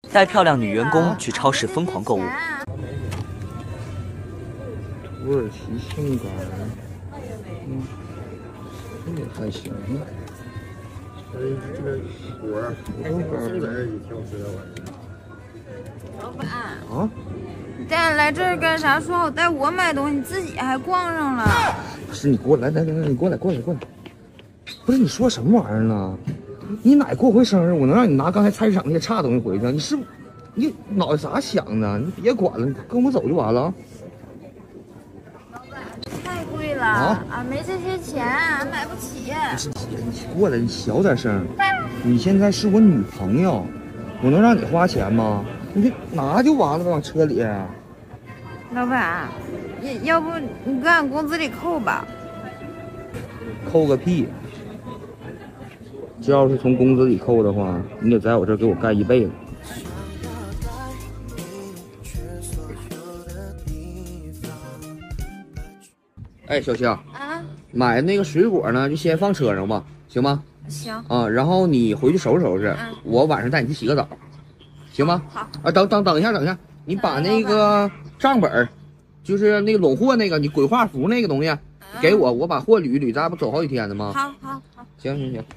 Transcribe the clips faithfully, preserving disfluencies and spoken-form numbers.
带漂亮女员工去超市疯狂购物。 土耳其杏干，嗯，这也还行啊。 哎，这个果儿，送来也挺好吃的玩意。 老板啊， 你带俺来这儿干啥？说好带我买东西，你自己还逛上了。 不是你过来，来来来，你过来过来过来。不是你说什么玩意儿呢？你奶过回生日，我能让你拿刚才菜市场那些差东西回去？你是你脑袋啥想的？你别管了，你跟我走就完了啊。 老板，太贵了， 啊， 俺没这些钱，俺买不起。 不是姐，你过来，你小点声。你现在是我女朋友，我能让你花钱吗？你这拿就完了呗，往车里。 老板，要要不你搁俺工资里扣吧？ 扣个屁！这要是从工资里扣的话，你得在我这儿给我干一辈子。哎，小香啊， 买那个水果呢，就先放车上吧，行吗？ 行。 啊，然后你回去收拾收拾， 嗯、 我晚上带你去洗个澡，行吗？ 好。 啊，等等等一下，等一下，你把那个账本，就是那个拢货那个，你鬼画符那个东西，嗯、给我，我把货捋捋，咱不走好几天了吗？ 好好好。行行行。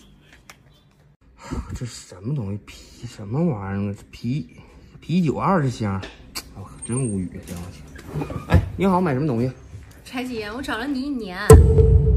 这是什么东西？啤什么玩意儿啊？啤啤酒二十箱，我可真无语了，这东西。哎，你好，买什么东西？ 柴姐，我找了你一年。